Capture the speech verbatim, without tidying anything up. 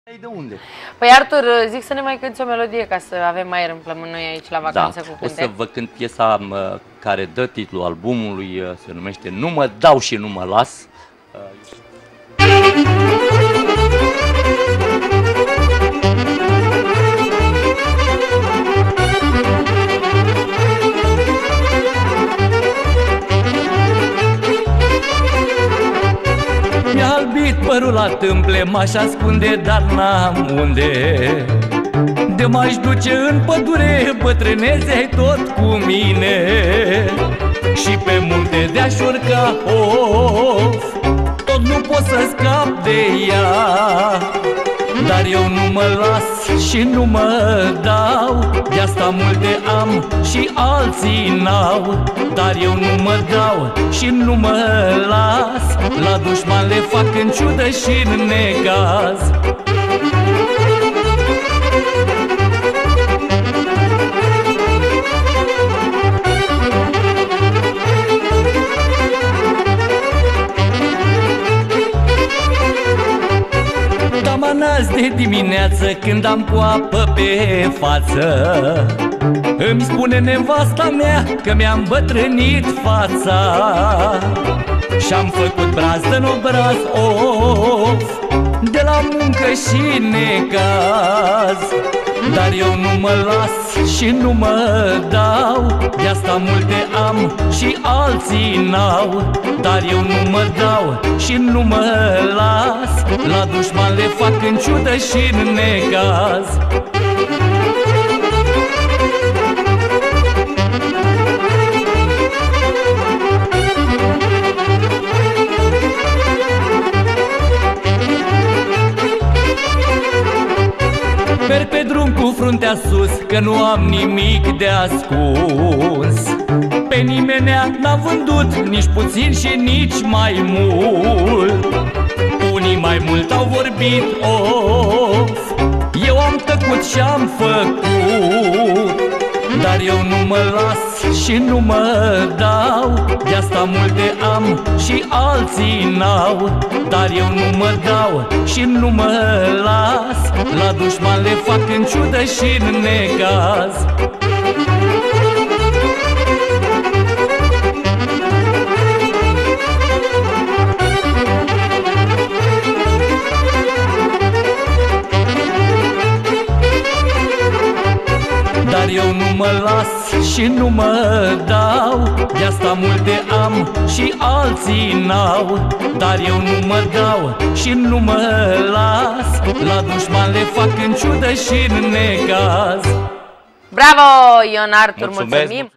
De unde? Păi Artur, zic să ne mai cânti o melodie ca să avem aer în plămân noi aici la vacanță da, cu cânte. o să vă cânt piesa care dă titlul albumului, se numește Nu mă dau și nu mă las. Mi-a albit părul la tâmple, m-aș ascunde, dar n-am unde. De m-aș duce în pădure, bătrânețe-ai tot cu mine. Și pe munte de-aș urca, of, tot nu pot să scap de ea. Dar eu nu mă las și nu mă dau, de asta multe am și alții n-au. Dar eu nu mă dau și nu mă las, la dușman le fac în ciudă și în necaz. Azi de dimineață, când am cu apă pe față, îmi spune nevasta mea că mi-am bătrânit fața. Și-am făcut braz în obraz, of, de la muncă și necaz. Dar eu nu mă las și nu mă dau, de asta multe am și alții n-au. Dar eu nu mă dau și nu mă las, la dușman le fac în ciudă și în necaz. Merg pe drum cu fruntea sus, că nu am nimic de ascuns. Pe nimenea n-am vândut, nici puțin și nici mai mult. Unii mai mult au vorbit, of, eu am tăcut și-am făcut. Dar eu nu mă las și nu mă dau, de asta multe am și alții n-au. Dar eu nu mă dau și nu mă las, la dușman le fac în ciudă și în necaz. Dar eu nu mă las și nu mă dau, de asta multe am și alții n-au. Dar eu nu mă dau și nu mă las, la dușman le fac în ciudă și în necaz. Bravo, Ion Artur, mulțumim!